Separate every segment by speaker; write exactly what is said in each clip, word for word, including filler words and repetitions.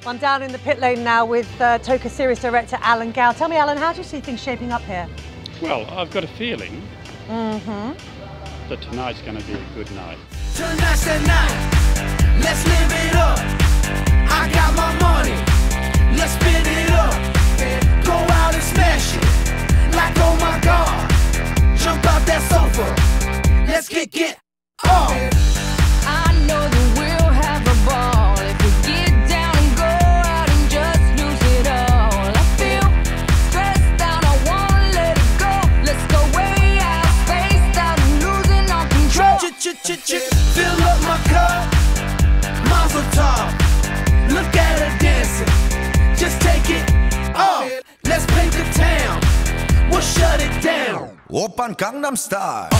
Speaker 1: I'm down in the pit lane now with uh, TOCA Series Director Alan Gow. Tell me, Alan, how do you see things shaping up here?
Speaker 2: Well, I've got a feeling
Speaker 1: mm-hmm.
Speaker 2: that tonight's going to be a good night.
Speaker 3: Tonight's the night, let's live it up. I got my money, let's spin it up. Go out and smash it, like oh my God. Jump out that sofa, let's get get up.
Speaker 4: I know that we'll have a ball if we get down and go out and just lose it all. I feel stressed out, I wanna let it go. Let's go way out, spaced out and losing all control.
Speaker 3: Ch-ch-ch-ch, fill up my cup, mazel tov. Look at her dancing, just take it off. Let's paint the town, we'll shut it down.
Speaker 5: Open Gangnam Style.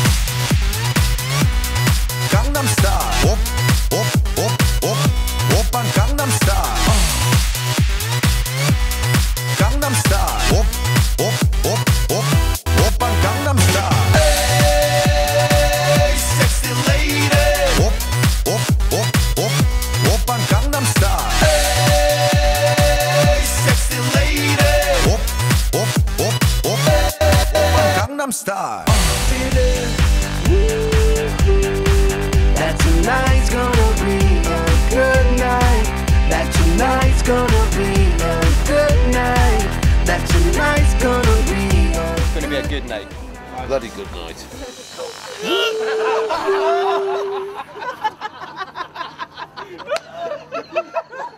Speaker 5: Gangnam Style. Op, op, op, op. Open Gangnam Style. Gangnam Style. Op, op, op, op. Open Gangnam Style.
Speaker 3: Hey, sexy lady.
Speaker 5: Op, op, op, op. Open Gangnam Style.
Speaker 3: Hey, sexy lady.
Speaker 5: Op, op, op, op. Open Gangnam Style.
Speaker 3: That tonight's gonna be a good night. That tonight's gonna be a good night. That tonight's gonna be a
Speaker 6: It's going to be a good night. Bloody good night.